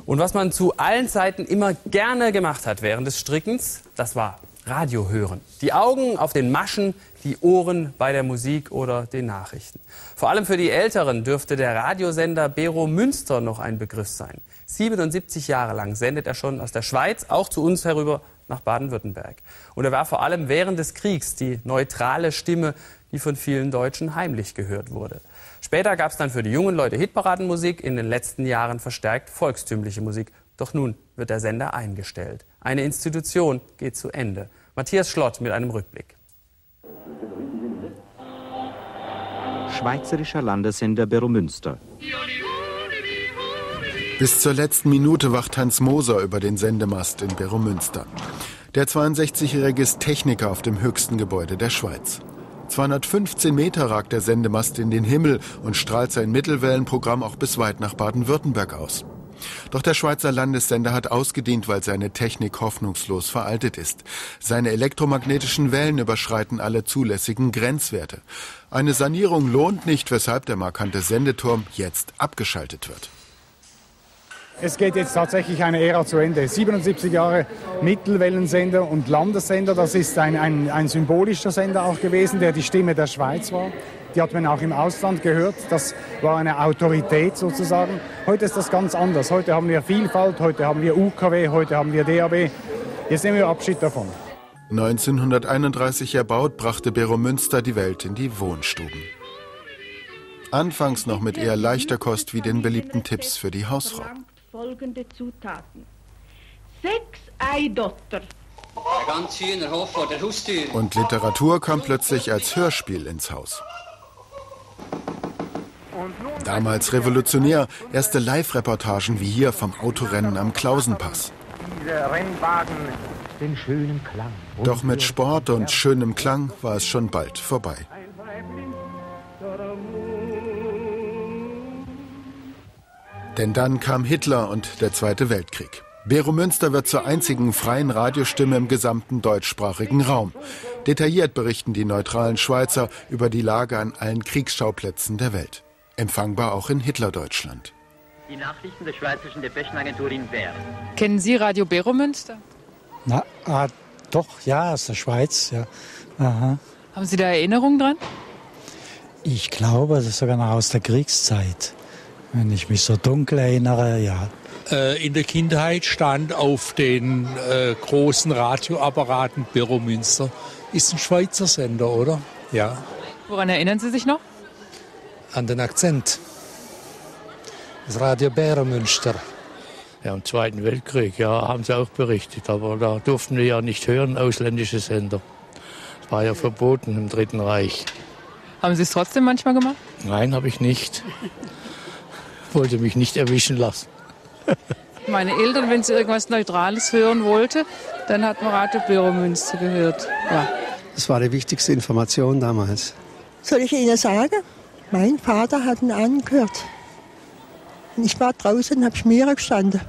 Und was man zu allen Zeiten immer gerne gemacht hat während des Strickens, das war Radio hören. Die Augen auf den Maschen, die Ohren bei der Musik oder den Nachrichten. Vor allem für die Älteren dürfte der Radiosender Bero Münster noch ein Begriff sein. 77 Jahre lang sendet er schon aus der Schweiz, auch zu uns herüber nach Baden-Württemberg. Und er war vor allem während des Kriegs die neutrale Stimme, die von vielen Deutschen heimlich gehört wurde. Später gab es dann für die jungen Leute Hitparadenmusik, in den letzten Jahren verstärkt volkstümliche Musik. Doch nun wird der Sender eingestellt. Eine Institution geht zu Ende. Matthias Schlott mit einem Rückblick. Schweizerischer Landessender Bero Münster. Bis zur letzten Minute wacht Hans Moser über den Sendemast in Bero Münster. Der 62-Jährige ist Techniker auf dem höchsten Gebäude der Schweiz. 215 Meter ragt der Sendemast in den Himmel und strahlt sein Mittelwellenprogramm auch bis weit nach Baden-Württemberg aus. Doch der Schweizer Landessender hat ausgedient, weil seine Technik hoffnungslos veraltet ist. Seine elektromagnetischen Wellen überschreiten alle zulässigen Grenzwerte. Eine Sanierung lohnt nicht, weshalb der markante Sendeturm jetzt abgeschaltet wird. Es geht jetzt tatsächlich eine Ära zu Ende. 77 Jahre Mittelwellensender und Landessender, das ist ein symbolischer Sender auch gewesen, der die Stimme der Schweiz war. Die hat man auch im Ausland gehört, das war eine Autorität sozusagen. Heute ist das ganz anders. Heute haben wir Vielfalt, heute haben wir UKW, heute haben wir DAB. Jetzt nehmen wir Abschied davon. 1931 erbaut, brachte Bero Münster die Welt in die Wohnstuben. Anfangs noch mit eher leichter Kost wie den beliebten Tipps für die Hausfrau. Folgende Zutaten: 6 Eidotter. Der ganz Hühnerhof vor der Haustür. Und Literatur kam plötzlich als Hörspiel ins Haus. Damals revolutionär, erste Live-Reportagen wie hier vom Autorennen am Klausenpass. Diese Rennwagen, den schönen Klang. Doch mit Sport und schönem Klang war es schon bald vorbei. Denn dann kam Hitler und der Zweite Weltkrieg. Bero Münster wird zur einzigen freien Radiostimme im gesamten deutschsprachigen Raum. Detailliert berichten die neutralen Schweizer über die Lage an allen Kriegsschauplätzen der Welt. Empfangbar auch in Hitlerdeutschland. Die Nachrichten der Schweizerischen Depeschenagentur in Bern. Kennen Sie Radio Bero Münster? Na, doch, ja, aus der Schweiz, ja. Aha. Haben Sie da Erinnerungen dran? Ich glaube, das ist sogar noch aus der Kriegszeit. Wenn ich mich so dunkel erinnere, ja. In der Kindheit stand auf den großen Radioapparaten Bero Münster. Ist ein Schweizer Sender, oder? Ja. Woran erinnern Sie sich noch? An den Akzent. Das Radio Bero Münster. Ja, im Zweiten Weltkrieg, ja, haben sie auch berichtet. Aber da durften wir ja nicht hören, ausländische Sender. Das war ja verboten im Dritten Reich. Haben Sie es trotzdem manchmal gemacht? Nein, habe ich nicht. Wollte mich nicht erwischen lassen. Meine Eltern, wenn sie irgendwas Neutrales hören wollten, dann hat man Radio Bero Münster gehört. Ja. Das war die wichtigste Information damals. Soll ich Ihnen sagen? Mein Vater hat ihn angehört. Und ich war draußen und habe Schmiere gestanden.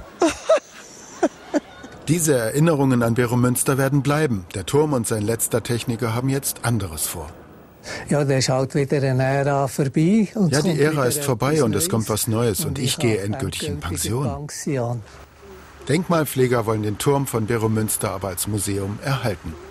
Diese Erinnerungen an Bero Münster werden bleiben. Der Turm und sein letzter Techniker haben jetzt anderes vor. Ja, der ist halt wieder eine Ära vorbei. Und ja, die Ära ist vorbei und es kommt was Neues und ich gehe endgültig in Pension. Denkmalpfleger wollen den Turm von Bero Münster aber als Museum erhalten.